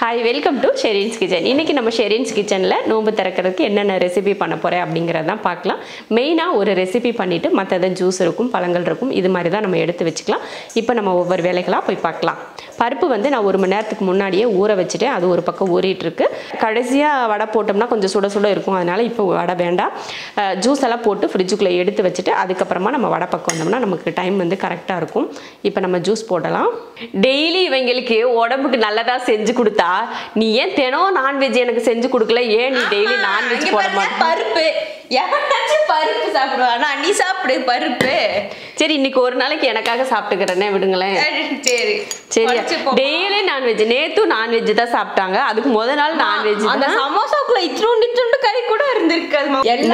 Hi, welcome to Sherin's Kitchen. இன்னைக்கு நம்ம Sherin's Kitchenல நோம்பு திறக்கிறதுக்கு என்னென்ன ரெசிபி பண்ண போறேன் அப்படிங்கறத தான் பார்க்கலாம். மெயினா ஒரு ரெசிபி பண்ணிட்டு மத்தத ஜூஸ் இருக்கும், பழங்கள் இருக்கும். இது மாதிரி தான் நம்ம எடுத்து வெச்சுக்கலாம். இப்போ நம்ம ஒவ்வொரு வேலைகளா போய் பார்க்கலாம். பருப்பு வந்து நான் 1 மணி நேரத்துக்கு முன்னாடியே ஊற வச்சிட்டேன். அது ஒரு பக்கம் ஊறிட்டு இருக்கு. கடைசியா வடை போட்டோம்னா கொஞ்சம் சுட சுட இருக்கும். அதனால இப்போ வடை வேண்டாம். ஜூஸ் எல்லாம் போட்டு ஃப்ரிட்ஜுக்குள்ள எடுத்து வச்சிட்டு அதுக்கு அப்புறமா நம்ம வடை பக்கம் வந்தோம்னா நமக்கு டைம் வந்து கரெக்ட்டா இருக்கும். இப்போ நம்ம ஜூஸ் போடலாம். டெய்லி இவங்களுக்கு உடம்புக்கு நல்லதா செஞ்சு கொடுத்தா நீ ஏன் தினம் நான்வெஜ் எனக்கு செஞ்சு கொடுக்கல, ஏன் நீ டெய்லி நான்வெஜ் போட மாட்டே? பருப்பு எவனாச்சும் பருப்பு சாப்பிடுவானா? நீ சாப்பிடு பருப்பு. சரி, இன்னைக்கு ஒரு நாளைக்கு எனக்காக சாப்பிட்டுக்கிறேனே, விடுங்களேன். சரி சரி, டெய்லி நான்வெஜ். நேத்து நான்வெஜ் தான் சாப்பிட்டாங்க. அதுக்கு முதல் நாள் நான்வெஜ். அந்த சமோசாக்குள்ள இத்துண்டு கறி கூட இருந்திருக்கு.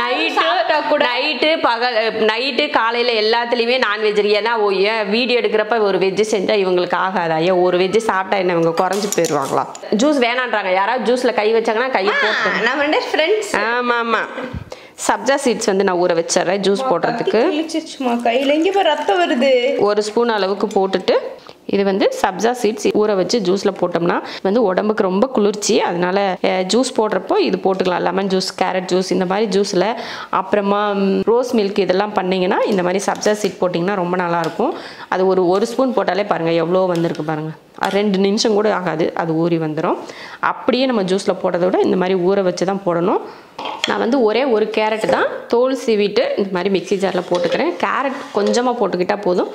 நைட்டு காலையில எல்லாத்துலயுமே நான்வெஜ். ஏன்னா வீடியோ எடுக்கிறப்ப ஒரு வெஜ் செஞ்சா இவங்களுக்கு ஆகாதா? ஒரு வெஜ் சாப்பிட்டா என்ன இவங்க குறைஞ்சு போயிடுவாங்களா? ஜூஸ் வேணான்றாங்க. யாராவது ஜூஸ்ல கை வச்சாங்கன்னா கையை போட்டு. நம்ம ஃப்ரெண்ட்ஸ். ஆமா, சப்ஜா சீட்ஸ் வந்து நான் ஊற வச்சிடுறேன் ஜூஸ் போடுறதுக்கு. கையில எங்க ரத்தம் வருது. 1 ஸ்பூன் அளவுக்கு போட்டுட்டு இது வந்து சப்ஜா சீட்ஸ் ஊற வச்சு ஜூஸ்ல போட்டோம்னா வந்து உடம்புக்கு ரொம்ப குளிர்ச்சி. அதனால ஜூஸ் போடுறப்போ இது போட்டுக்கலாம். லெமன் ஜூஸ், கேரட் ஜூஸ், இந்த மாதிரி ஜூஸ்ல. அப்புறமா ரோஸ் மில்க் இதெல்லாம் பண்ணீங்கன்னா இந்த மாதிரி சப்ஜா சீட் போட்டிங்கன்னா ரொம்ப நல்லா இருக்கும். அது ஒரு ஸ்பூன் போட்டாலே பாருங்க எவ்வளோ வந்திருக்கு பாருங்க. 2 நிமிஷம் கூட ஆகாது, அது ஊறி வந்துடும். அப்படியே நம்ம ஜூஸ்ல போடுறத விட இந்த மாதிரி ஊற வச்சு தான் போடணும். நான் வந்து ஒரே ஒரு கேரட் தான் தோல் சீவிட்டு இந்த மாதிரி மிக்ஸி ஜாரில் போட்டுக்கிறேன். கேரட் கொஞ்சமாக போட்டுக்கிட்டால் போதும்.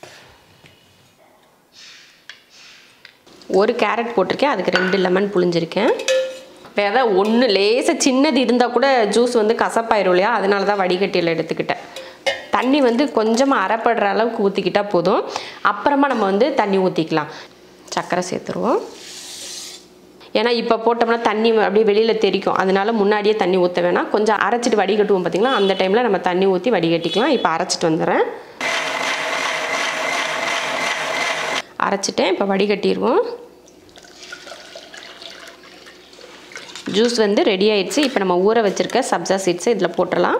ஒரு கேரட் போட்டிருக்கேன், அதுக்கு 2 லெமன் புழிஞ்சிருக்கேன். வேற ஒன்று லேசாக சின்னது இருந்தால் கூட ஜூஸ் வந்து கசப்பாயிரும் இல்லையா? அதனால தான் வடிகட்டியில் எடுத்துக்கிட்டேன். தண்ணி வந்து கொஞ்சமாக அரைப்படுற அளவுக்கு ஊற்றிக்கிட்டால் போதும். அப்புறமா நம்ம வந்து தண்ணி ஊற்றிக்கலாம். சர்க்கரை சேர்த்துருவோம். ஏன்னா இப்போ போட்டோம்னா தண்ணி அப்படியே வெளியில் தெரிக்கும். அதனால முன்னாடியே தண்ணி ஊற்ற வேணாம். கொஞ்சம் அரைச்சிட்டு வடிகட்டுவோம் பார்த்தீங்களா? அந்த டைமில் நம்ம தண்ணி ஊற்றி வடிகட்டிக்கலாம். இப்போ அரைச்சிட்டு வந்துடுறேன். அரைச்சிட்டேன், இப்போ வடிகட்டிடுவோம். ஜூஸ் வந்து ரெடி ஆயிடுச்சு. இப்போ நம்ம ஊற வச்சிருக்க சப்ஜா சீட்ஸை இதில் போட்டுடலாம்.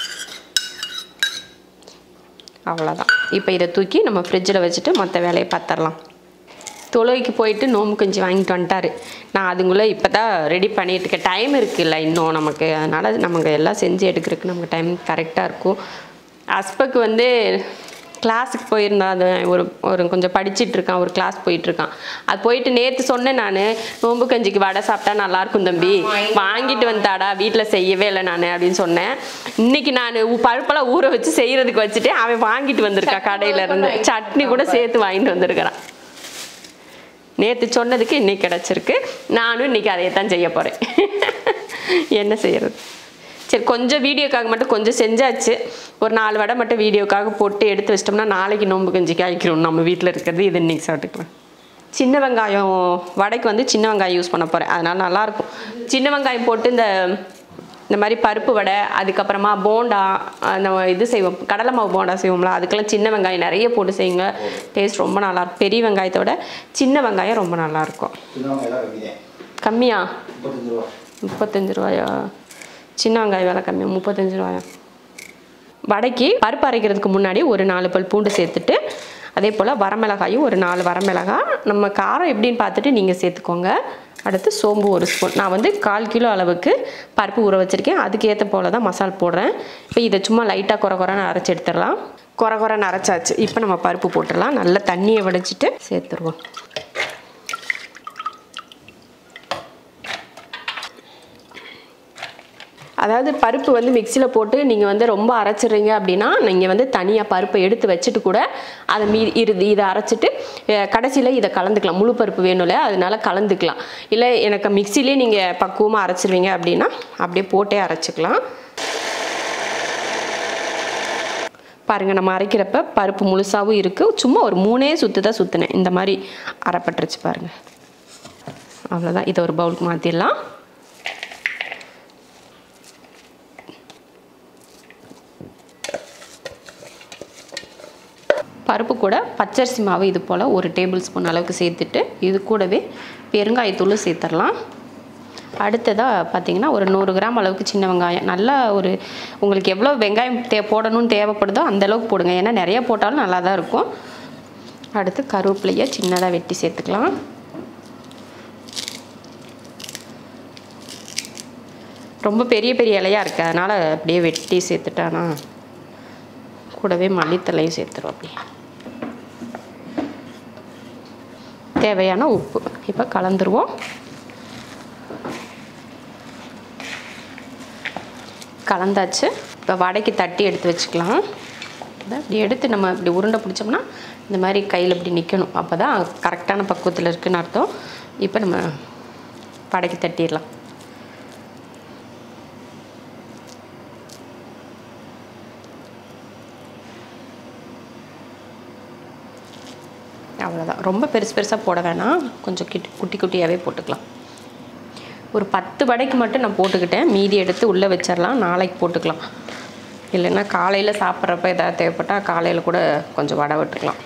அவ்வளோதான். இப்போ இதை தூக்கி நம்ம ஃப்ரிட்ஜில் வச்சுட்டு மற்ற வேலையை பார்த்துடலாம். தொழுகைக்கு போயிட்டு நோம்பு கஞ்சி வாங்கிட்டு வந்துட்டாரு. நான் அதுங்குள்ளே இப்போ தான் ரெடி பண்ணிட்டு இருக்கேன். டைம் இருக்குல்ல இன்னும் நமக்கு, அதனால் நமக்கு எல்லாம் செஞ்சு எடுக்கிறதுக்கு நமக்கு டைம் கரெக்டாக இருக்கும். அஸ்பக்கு வந்து கிளாஸுக்கு போயிருந்தான். அது ஒரு கொஞ்சம் படிச்சுட்டு இருக்கான், ஒரு கிளாஸ் போயிட்டுருக்கான். அது போயிட்டு நேற்று சொன்னேன் நான், நோம்பு கஞ்சிக்கு வடை சாப்பிட்டா நல்லாயிருக்கும் தம்பி, வாங்கிட்டு வந்தாடா, வீட்டில் செய்யவே இல்லை நான் அப்படின்னு சொன்னேன். இன்னைக்கு நான் பருப்பெல்லாம் ஊற வச்சு செய்கிறதுக்கு வச்சுட்டு அவன் வாங்கிட்டு வந்திருக்கான் கடையிலேருந்து. சட்னி கூட சேர்த்து வாங்கிட்டு வந்திருக்கிறான். நேற்று சொன்னதுக்கு இன்னைக்கு கிடச்சிருக்கு. நானும் இன்னைக்கு அதையே தான் செய்ய போகிறேன். என்ன செய்யறது? சரி, கொஞ்சம் வீடியோக்காக மட்டும் கொஞ்சம் செஞ்சாச்சு. ஒரு 4 வடை மட்டும் வீடியோக்காக போட்டு எடுத்து வச்சிட்டோம்னா நாளைக்கு நோம்பு கஞ்சிக்கு ஆகிக்கிறோம். நம்ம வீட்டில் இருக்கிறது இது இன்னைக்கு சாப்பிட்டுக்கலாம். சின்ன வெங்காயம் வடைக்கு வந்து சின்ன வெங்காயம் யூஸ் பண்ண போகிறேன். அதனால் நல்லாயிருக்கும். சின்ன வெங்காயம் போட்டு இந்த மாதிரி பருப்பு வடை, அதுக்கப்புறமா போண்டா, நம்ம இது செய்வோம், கடலை மாவு போண்டா செய்வோம்ல, அதுக்கெல்லாம் சின்ன வெங்காயம் நிறைய போட்டு செய்யுங்க. டேஸ்ட் ரொம்ப நல்லாயிருக்கும். பெரிய வெங்காயத்தோட சின்ன வெங்காயம் ரொம்ப நல்லாயிருக்கும். கம்மியா? 35 ரூபாயா? சின்ன வெங்காயம் விலை கம்மியா? 35 ரூபாயா? வடைக்கு பருப்பு அரைக்கிறதுக்கு முன்னாடி ஒரு 4 பல் பூண்டு சேர்த்துட்டு, அதே போல் வரமிளகாயும் ஒரு 4 வரமிளகாய், நம்ம காரம் எப்படின்னு பார்த்துட்டு நீங்கள் சேர்த்துக்கோங்க. அடுத்து சோம்பு 1 ஸ்பூன். நான் வந்து 1/4 கிலோ அளவுக்கு பருப்பு ஊற வச்சுருக்கேன். அதுக்கு ஏற்ற போல் தான் மசாலா போடுறேன். இப்போ இதை சும்மா லைட்டாக குறைன்னு அரைச்சி எடுத்துடலாம். குறைன்னு அரைச்சாச்சு. இப்போ நம்ம பருப்பு போட்டுடலாம். நல்லா தண்ணியை வடிச்சிட்டு சேர்த்துருவோம். அதாவது பருப்பு வந்து மிக்சியில் போட்டு நீங்கள் வந்து ரொம்ப அரைச்சிடுறீங்க அப்படின்னா நீங்கள் வந்து தனியாக பருப்பை எடுத்து வச்சுட்டு கூட அதை இதை அரைச்சிட்டு கடைசியில் இதை கலந்துக்கலாம். முழு பருப்பு வேணும்ல, அதனால கலந்துக்கலாம். இல்லை எனக்கு மிக்சிலே நீங்கள் பக்குவமாக அரைச்சிருவீங்க அப்படின்னா அப்படியே போட்டே அரைச்சிக்கலாம். பாருங்கள், நம்ம அரைக்கிறப்ப பருப்பு முழுசாகவும் இருக்குது. சும்மா ஒரு 3 சுற்று தான் சுற்றினேன். இந்த மாதிரி அரைப்பட்டுருச்சு பாருங்கள். அவ்வளோதான். இதை ஒரு பவுலுக்கு மாற்றிடலாம். பருப்பு கூட பச்சரிசி மாவு இது போல் 1 டேபிள் ஸ்பூன் அளவுக்கு சேர்த்துட்டு இது கூடவே பெருங்காயத்தூள் சேர்த்துடலாம். அடுத்ததாக பார்த்தீங்கன்னா ஒரு 100 கிராம் அளவுக்கு சின்ன வெங்காயம். நல்லா உங்களுக்கு எவ்வளோ வெங்காயம் போடணும்னு தேவைப்படுதோ அந்தளவுக்கு போடுங்க. ஏன்னா நிறைய போட்டாலும் நல்லா தான் இருக்கும். அடுத்து கருவேப்பிலையை சின்னதாக வெட்டி சேர்த்துக்கலாம். ரொம்ப பெரிய பெரிய இலையாக இருக்குது, அதனால் அப்படியே வெட்டி சேர்த்துட்டானா கூடவே மல்லித்தலையும் சேர்த்துரும். அப்படியே தேவையான உப்பு இப்போ கலந்துருவோம். கலந்தாச்சு. இப்போ வடைக்கு தட்டி எடுத்து வச்சுக்கலாம். இப்படி எடுத்து நம்ம இப்படி உருண்டை பிடிச்சோம்னா இந்த மாதிரி கையில் இப்படி நிற்கணும். அப்போ தான் கரெக்டான பக்குவத்தில் இருக்குதுன்னு அர்த்தம். இப்போ நம்ம வடைக்கு தட்டிடலாம். அவ்வளோதான். ரொம்ப பெருசு பெருசாக போட வேணாம், கொஞ்சம் குட்டி குட்டியாகவே போட்டுக்கலாம். ஒரு 10 வடைக்கு மட்டும் நான் போட்டுக்கிட்டேன், மீதி எடுத்து உள்ளே வச்சிடலாம், நாளைக்கு போட்டுக்கலாம். இல்லைன்னா காலையில் சாப்பிட்றப்ப ஏதாவது தேவைப்பட்டால் காலையில் கூட கொஞ்சம் வடை விட்டுக்கலாம்.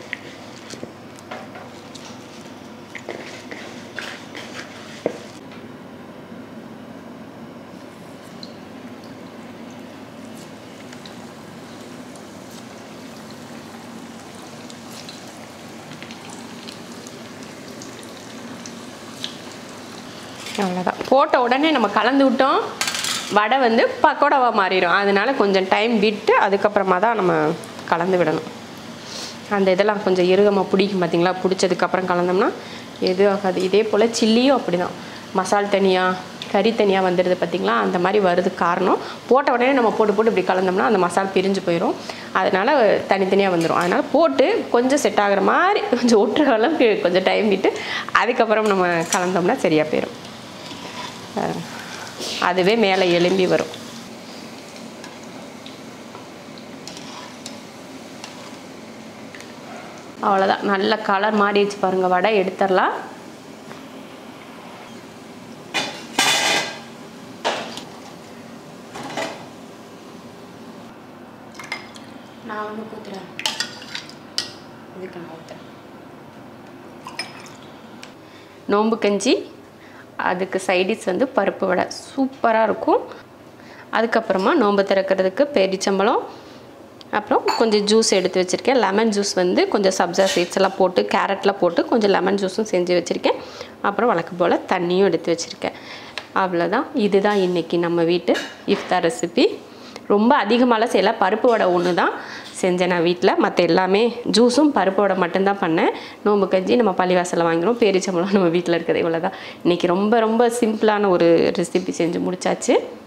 அவ்வளோதான். போட்ட உடனே நம்ம கலந்து விட்டோம், வடை வந்து பக்கோடாவாக மாறிடும். அதனால கொஞ்சம் டைம் விட்டு அதுக்கப்புறமா தான் நம்ம கலந்து விடணும். அந்த இதெல்லாம் கொஞ்சம் இறுகமாக பிடிக்கும் பார்த்தீங்களா, பிடிச்சதுக்கப்புறம் கலந்தோம்னா எதுவும் ஆகாது. இதே போல் சில்லியும் அப்படி தான், மசால் தனியாக கறி தனியாக வந்துடுது பார்த்தீங்களா, அந்த மாதிரி வருது. காரணம் போட்ட உடனே நம்ம போட்டு இப்படி கலந்தோம்னா அந்த மசால் பிரிஞ்சு போயிடும், அதனால் தனித்தனியாக வந்துடும். அதனால் போட்டு கொஞ்சம் செட் ஆகிற மாதிரி கொஞ்சம் ஒட்டுற அளவுக்கு கொஞ்சம் டைம் விட்டு அதுக்கப்புறம் நம்ம கலந்தோம்னா சரியாக போயிடும். அதுவே மேலே எலும்பி வரும். அவ்வளோதான். நல்ல கலர் மாறிடுச்சு பாருங்கள். வடை எடுத்துடலாம். நான் ஒன்று ஊற்றுறேன், இதுக்கு நான் ஊற்றுறேன். நோம்பு கஞ்சி, அதுக்கு சைடிஷ் வந்து பருப்பு வடை சூப்பராக இருக்கும். அதுக்கப்புறமா நோம்பு திறக்கிறதுக்கு பேரிச்சம்பழம், அப்புறம் கொஞ்சம் ஜூஸ் எடுத்து வச்சுருக்கேன். லெமன் ஜூஸ் வந்து கொஞ்சம் சப்ஜா சீட்ஸ் எல்லாம் போட்டு கேரட்லாம் போட்டு கொஞ்சம் லெமன் ஜூஸும் செஞ்சு வச்சுருக்கேன். அப்புறம் வழக்கம் போல் தண்ணியும் எடுத்து வச்சுருக்கேன். அவ்வளோதான். இதுதான் இன்றைக்கி நம்ம வீட்டு இஃப்தார் ரெசிபி. ரொம்ப அதிகமாகலாம் செய்யல, பருப்பு வடை ஒன்று தான் செஞ்சேன் நான் வீட்டில். மற்ற எல்லாமே ஜூஸும் பருப்பு வடை மட்டும்தான் பண்ணேன். நோம்பு கஞ்சி நம்ம பள்ளிவாசலில் வாங்கினோம், பேரிச்சம்பழம் நம்ம வீட்டில் இருக்கிறது. இவ்வளோ தான் இன்றைக்கி. ரொம்ப ரொம்ப சிம்பிளான ஒரு ரெசிபி செஞ்சு முடிச்சாச்சு.